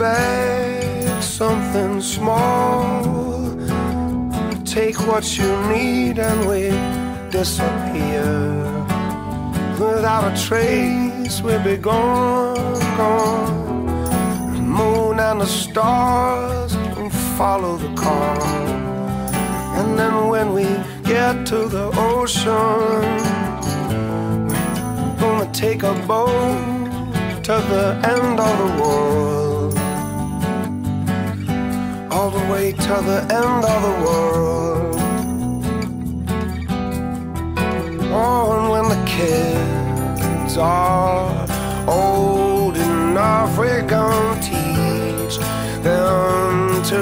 bag, something small. Take what you need and we disappear. Without a trace we'll be gone, gone. The moon and the stars will follow the car. And then when we get to the ocean, we're gonna take a boat to the end of the world, all the way to the end of the world. Oh, and when the kids are old enough, we're gonna teach them to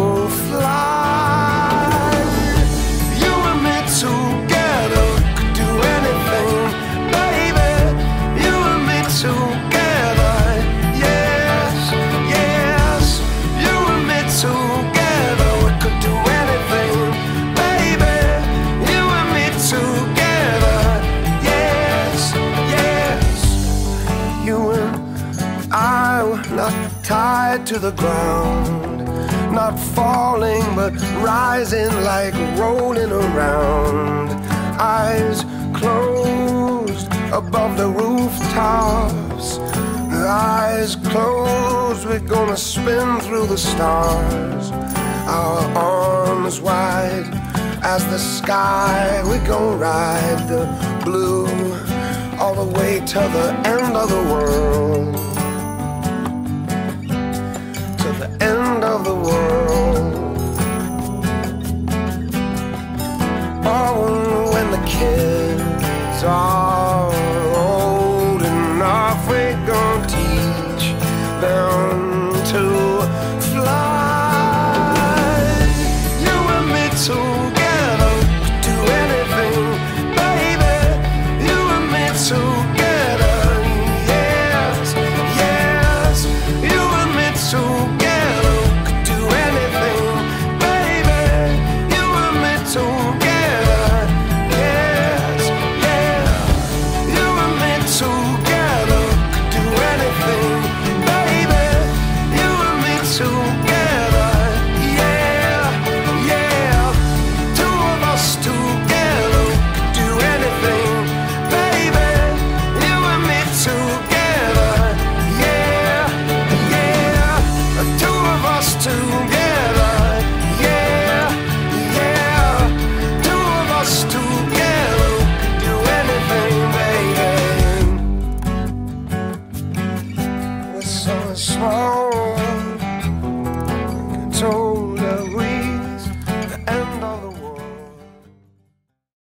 fly. You and me together could do anything, baby. You and me together, yes, yes. You and me together, we could do anything, baby. You and me together, yes, yes. You and I were not tied to the ground, not falling but rising like rolling around. Eyes closed above the rooftops, eyes closed, we're gonna spin through the stars. Our arms wide as the sky, we're gonna ride the blue all the way to the end of the world, to the end of the world. Oh, when the kids are old enough, we're gonna teach them to fly. You and me together could do anything, baby. You and me together, yes, yes. You and me together could do anything, baby. You and me together, yes, yeah. You and me together could do anything, baby. You and me together, yeah, yeah. Two of us together could do anything, baby. You and me together, yeah, yeah. Two of us together, yeah, yeah. Two of us together could do anything, baby. We're so small, told